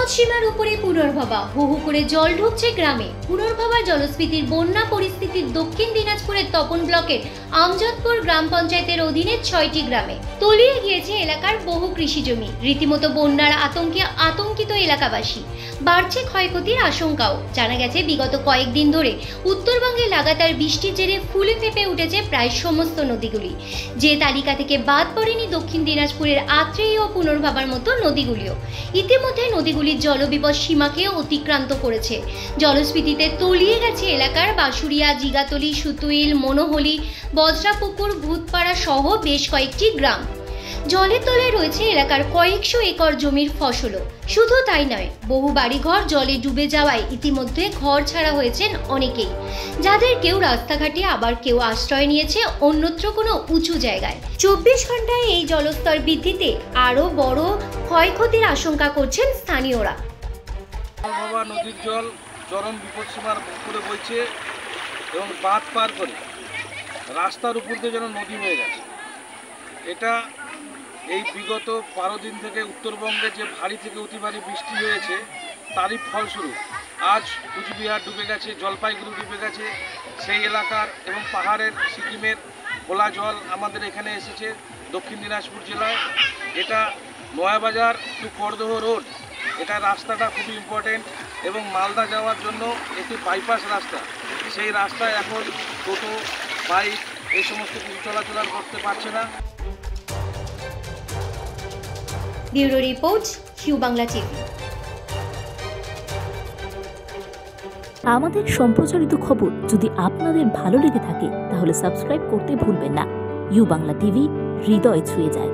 বিপদসীমার উপরে পুনর্ভবা, হু হু করে জল ঢুকছে গ্রামে। পুনর্ভবা জলস্ফীতির বন্যা পরিস্থিতির দক্ষিণ দিনাজপুরের তপন ব্লকের আমজাদপুর গ্রাম পঞ্চায়েতের অধীনে 6টি গ্রামে তলিয়ে গিয়েছে এলাকার বহু কৃষিজমি। রীতিমতো বন্যার আতঙ্কে আতঙ্কিত এলাকাবাসী, বাড়ছে ক্ষয়ক্ষতির আশঙ্কাও। জানা গেছে বিগত কয়েকদিন ধরে উত্তরবঙ্গে লাগাতার বৃষ্টির জেরে ফুলে ফেঁপে উঠেছে প্রায় সমস্ত নদীগুলি। যে তালিকা থেকে বাদ পড়েনি দক্ষিণ দিনাজপুরের আত্রেয় ও পুনর্ভবার মতো নদীগুলিও। ইতিমধ্যে নদীগুলির জলবিপদ সীমাকেও অতিক্রান্ত করেছে। জলস্ফীতিতে তলিয়ে গেছে এলাকার বাঁশুড়িয়া, জিগাতলি, সুতুইল, মনোহলি, বজ্রাপুকুর, ভূতপাড়া সহ বেশ কয়েকটি গ্রাম। জলের তলায় রয়েছে এলাকার কয়েকশো একর জমির ফসলও। শুধু তাই নয়, বহু বাড়িঘর জলে ডুবে যাওয়ায় ইতিমধ্যে ঘর ছাড়া হয়েছেন অনেকেই, যাদের কেউ রাস্তাঘাটে, আবার কেউ আশ্রয় নিয়েছে অন্যত্র কোনো উঁচু জায়গায়। 24 ঘন্টায় এই জলস্তর বৃদ্ধিতে আরও বড় ক্ষয়ক্ষতির আশঙ্কা করছেন স্থানীয়রা। নদীর জল চরম বিপদসীমার উপরে বইছে এবং বাঁধ পার করে রাস্তার উপর দিয়ে যেন নদী হয়ে গেছে। এটা এই বিগত 12 দিন থেকে উত্তরবঙ্গে যে ভারী থেকে অতি ভারী বৃষ্টি হয়েছে তারই ফলস্বরূপ আজ কুচবিহার ডুবে গেছে, জলপাইগুড়ি ডুবে গেছে। সেই এলাকার এবং পাহাড়ের সিকিমের খোলা জল আমাদের এখানে এসেছে দক্ষিণ দিনাজপুর জেলায়। এটা নয়াবাজার টু করদহ রোড, এটা রাস্তাটা খুবই ইম্পর্টেন্ট এবং মালদা যাওয়ার জন্য একটি বাইপাস রাস্তা। সেই রাস্তায় এখন টোটো, বাইক এই সমস্ত কিছু চলাচল করতে পারছে না। Bureau report, U Bangla TV. আমাদের সম্প্রচারিত খবর যদি আপনাদের ভালো লেগে থাকে তাহলে সাবস্ক্রাইব করতে ভুলবেন না। ইউ বাংলা টিভি হৃদয় ছুঁয়ে যায়।